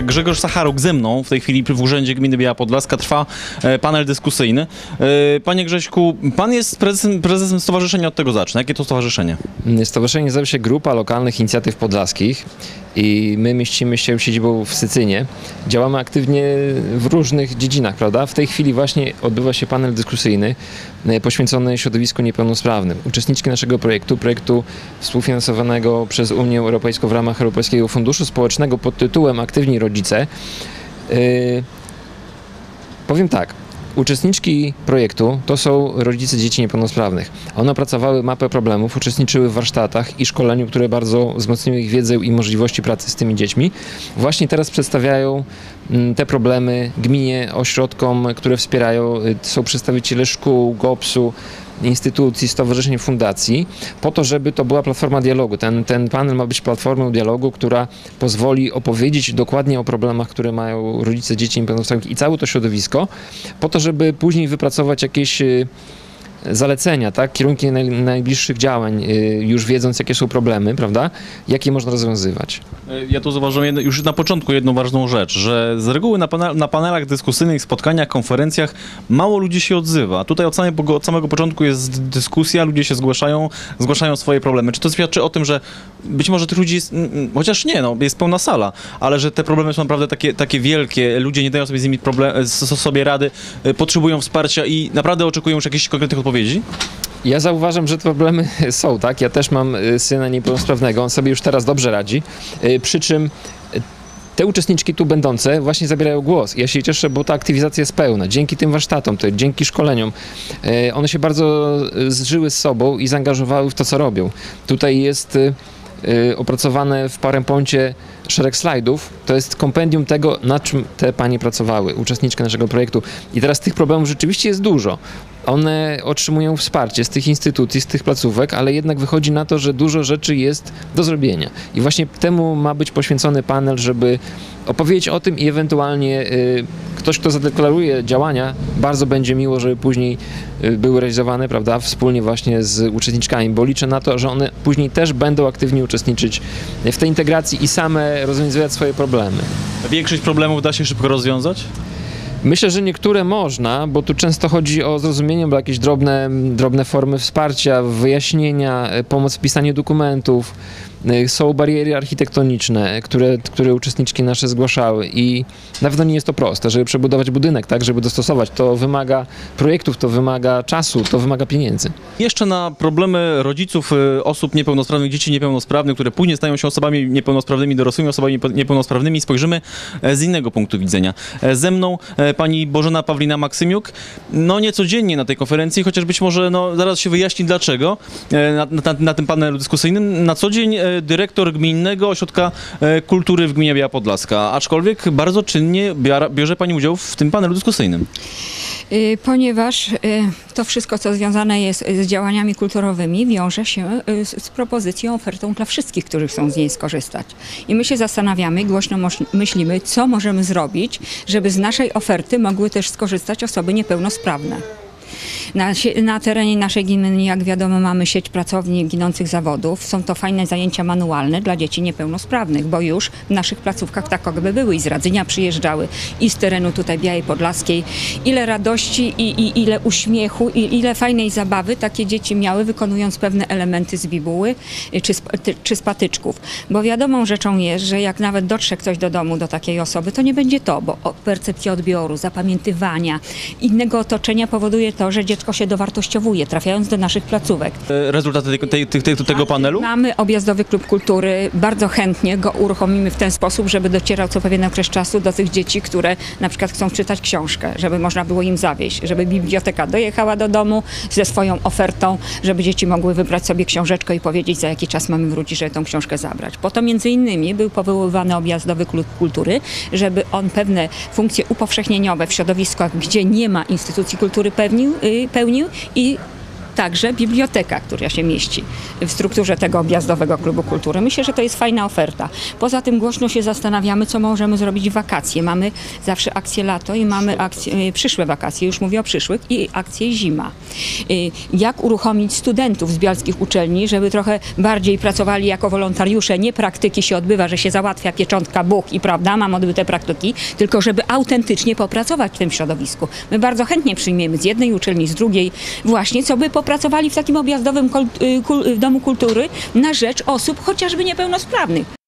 Grzegorz Sacharuk ze mną w tej chwili w Urzędzie Gminy Biała Podlaska. Trwa panel dyskusyjny. Panie Grześku, pan jest prezesem stowarzyszenia, od tego zacznę. Jakie to stowarzyszenie? Stowarzyszenie nazywa się Grupa Lokalnych Inicjatyw Podlaskich i my mieścimy się siedzibą w Sycynie. Działamy aktywnie w różnych dziedzinach, prawda? W tej chwili właśnie odbywa się panel dyskusyjny poświęcony środowisku niepełnosprawnym. Uczestniczki naszego projektu współfinansowanego przez Unię Europejską w ramach Europejskiego Funduszu Społecznego pod tytułem Aktywni Rodzice. Powiem tak. Uczestniczki projektu to są rodzice dzieci niepełnosprawnych. One opracowały mapę problemów, uczestniczyły w warsztatach i szkoleniu, które bardzo wzmocniły ich wiedzę i możliwości pracy z tymi dziećmi. Właśnie teraz przedstawiają te problemy gminie, ośrodkom, które wspierają. Są przedstawiciele szkół, GOPS-u, instytucji, stowarzyszeń, fundacji, po to, żeby to była platforma dialogu. Ten panel ma być platformą dialogu, która pozwoli opowiedzieć dokładnie o problemach, które mają rodzice dzieci niepełnosprawnych i całe to środowisko, po to, żeby później wypracować jakieś zalecenia, tak? Kierunki najbliższych działań, już wiedząc, jakie są problemy, prawda? Jak je można rozwiązywać. Ja tu zauważyłem już na początku jedną ważną rzecz, że z reguły na panelach dyskusyjnych, spotkaniach, konferencjach mało ludzi się odzywa. Tutaj od samego początku jest dyskusja, ludzie się zgłaszają swoje problemy. Czy to świadczy o tym, że być może tych ludzi jest, chociaż nie, no, jest pełna sala, ale że te problemy są naprawdę takie wielkie, ludzie nie dają sobie z nimi sobie rady, potrzebują wsparcia i naprawdę oczekują już jakichś konkretnych odpowiedzi? Ja zauważam, że te problemy są, tak? Ja też mam syna niepełnosprawnego, on sobie już teraz dobrze radzi, przy czym te uczestniczki tu będące właśnie zabierają głos. Ja się cieszę, bo ta aktywizacja jest pełna. Dzięki tym warsztatom, dzięki szkoleniom, one się bardzo zżyły z sobą i zaangażowały w to, co robią. Tutaj jest opracowane w PowerPoincie szereg slajdów. To jest kompendium tego, nad czym te panie pracowały, uczestniczki naszego projektu. I teraz tych problemów rzeczywiście jest dużo. One otrzymują wsparcie z tych instytucji, z tych placówek, ale jednak wychodzi na to, że dużo rzeczy jest do zrobienia. I właśnie temu ma być poświęcony panel, żeby opowiedzieć o tym i ewentualnie ktoś, kto zadeklaruje działania, bardzo będzie miło, żeby później były realizowane, prawda, wspólnie właśnie z uczestniczkami, bo liczę na to, że one później też będą aktywnie uczestniczyć w tej integracji i same rozwiązywać swoje problemy. Większość problemów da się szybko rozwiązać? Myślę, że niektóre można, bo tu często chodzi o zrozumienie, bo jakieś drobne formy wsparcia, wyjaśnienia, pomoc w pisaniu dokumentów. Są bariery architektoniczne, które uczestniczki nasze zgłaszały i na pewno nie jest to proste, żeby przebudować budynek, tak, żeby dostosować. To wymaga projektów, to wymaga czasu, to wymaga pieniędzy. Jeszcze na problemy rodziców osób niepełnosprawnych, dzieci niepełnosprawnych, które później stają się osobami niepełnosprawnymi, dorosłymi osobami niepełnosprawnymi, spojrzymy z innego punktu widzenia. Ze mną pani Bożena Pawlina-Maksymiuk, no niecodziennie na tej konferencji, chociaż być może zaraz się wyjaśni dlaczego, na tym panelu dyskusyjnym, na co dzień dyrektor Gminnego Ośrodka Kultury w Gminie Biała Podlaska, aczkolwiek bardzo czynnie bierze pani udział w tym panelu dyskusyjnym. Ponieważ to wszystko, co związane jest z działaniami kulturowymi, wiąże się z propozycją, ofertą dla wszystkich, którzy chcą z niej skorzystać. I my się zastanawiamy, głośno myślimy, co możemy zrobić, żeby z naszej oferty mogły też skorzystać osoby niepełnosprawne. Na terenie naszej gminy, jak wiadomo, mamy sieć pracowni ginących zawodów. Są to fajne zajęcia manualne dla dzieci niepełnosprawnych, bo już w naszych placówkach takowe były i z Radzynia przyjeżdżały, i z terenu tutaj Białej Podlaskiej. Ile radości i ile uśmiechu i ile fajnej zabawy takie dzieci miały, wykonując pewne elementy z bibuły czy z patyczków. Bo wiadomą rzeczą jest, że jak nawet dotrze ktoś do domu do takiej osoby, to nie będzie to, bo percepcja odbioru, zapamiętywania, innego otoczenia powoduje to, że dziecko się dowartościowuje, trafiając do naszych placówek. Rezultaty tego panelu? Mamy objazdowy klub kultury, bardzo chętnie go uruchomimy w ten sposób, żeby docierał co pewien okres czasu do tych dzieci, które na przykład chcą czytać książkę, żeby można było im zawieźć, żeby biblioteka dojechała do domu ze swoją ofertą, żeby dzieci mogły wybrać sobie książeczkę i powiedzieć, za jaki czas mamy wrócić, żeby tą książkę zabrać. Po to między innymi był powoływany objazdowy klub kultury, żeby on pewne funkcje upowszechnieniowe w środowiskach, gdzie nie ma instytucji kultury pełnił i także biblioteka, która się mieści w strukturze tego objazdowego klubu kultury. Myślę, że to jest fajna oferta. Poza tym głośno się zastanawiamy, co możemy zrobić w wakacje. Mamy zawsze akcję lato i mamy akcje, przyszłe wakacje, już mówię o przyszłych, i akcję zima. Jak uruchomić studentów z bialskich uczelni, żeby trochę bardziej pracowali jako wolontariusze, nie praktyki się odbywa, że się załatwia pieczątka, buch i prawda, mam odbyte praktyki, tylko żeby autentycznie popracować w tym środowisku. My bardzo chętnie przyjmiemy z jednej uczelni, z drugiej właśnie, co by popracowali w takim objazdowym domu kultury na rzecz osób chociażby niepełnosprawnych.